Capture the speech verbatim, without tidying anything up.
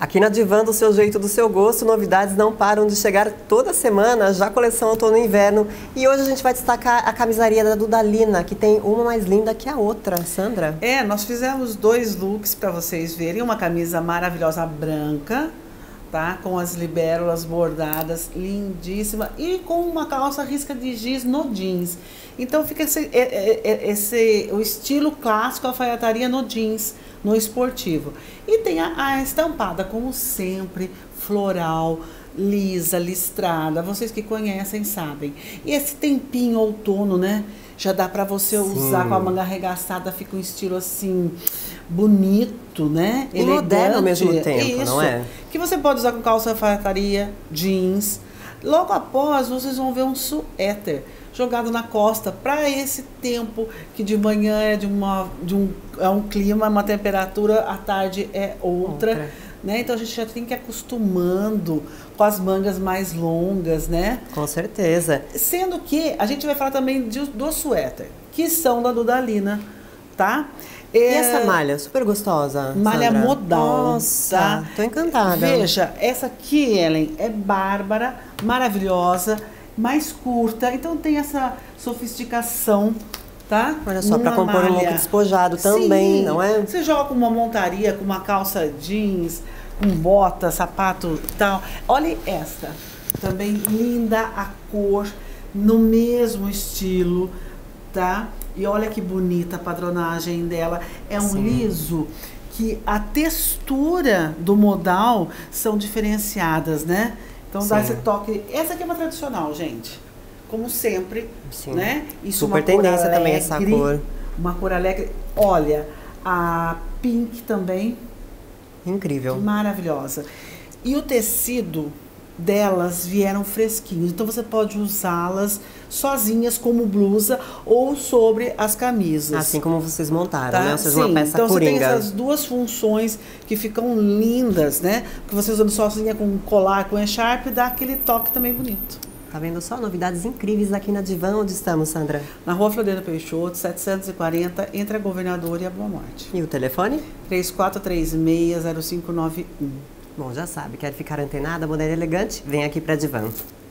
Aqui na Divan, do seu jeito, do seu gosto, novidades não param de chegar toda semana, já coleção outono e inverno. E hoje a gente vai destacar a camisaria da Dudalina, que tem uma mais linda que a outra, Sandra. É, nós fizemos dois looks para vocês verem, uma camisa maravilhosa branca, tá? Com as libérolas bordadas, lindíssima, e com uma calça risca de giz no jeans. Então fica esse, esse o estilo clássico, alfaiataria no jeans, no esportivo. E tem a, a estampada, como sempre, floral, lisa, listrada. Vocês que conhecem sabem. E esse tempinho outono, né? Já dá para você Sim. usar com a manga arregaçada, fica um estilo assim bonito, né? E moderno ao mesmo tempo, Isso. não é? Que você pode usar com calça alfaiataria, jeans. Logo após, vocês vão ver um suéter jogado na costa para esse tempo que de manhã é de, uma, de um, é um clima, uma temperatura, à tarde é outra, outra. Né? Então a gente já tem que ir acostumando com as mangas mais longas, né? Com certeza. Sendo que a gente vai falar também de, do suéter, que são da Dudalina, tá? E é, essa malha, super gostosa, malha Sandra. modal. Nossa, tá? Tô encantada. Veja, essa aqui, Ellen, é bárbara, maravilhosa, mais curta, então tem essa sofisticação, tá? Olha só, para compor malha. um look despojado também, Sim, não é? Você joga com uma montaria, com uma calça jeans, com bota, sapato e tal. Olha esta, também linda a cor, no mesmo estilo, tá? E olha que bonita a padronagem dela, é um Sim. liso que a textura do modal são diferenciadas, né? Então Sim. dá esse toque. Essa aqui é uma tradicional, gente. Como sempre, Sim. né? Isso Super tendência alegre, também essa cor. Uma cor alegre. Olha, a pink também. Incrível. Maravilhosa. E o tecido delas vieram fresquinhos. Então você pode usá-las sozinhas como blusa ou sobre as camisas. Assim como vocês montaram, tá? né? Vocês Sim, uma peça então coringa. Você tem essas duas funções que ficam lindas, né? Que você usando sozinha com colar, com echarpe, dá aquele toque também bonito. Tá vendo só? Novidades incríveis aqui na Divan. Onde estamos, Sandra? Na Rua Floreiro Peixoto, setecentos e quarenta, entre a Governador e a Boa Morte. E o telefone? três quatro três seis, zero cinco nove um. Bom, já sabe, quer ficar antenada, moderna e elegante? Vem aqui pra Divan.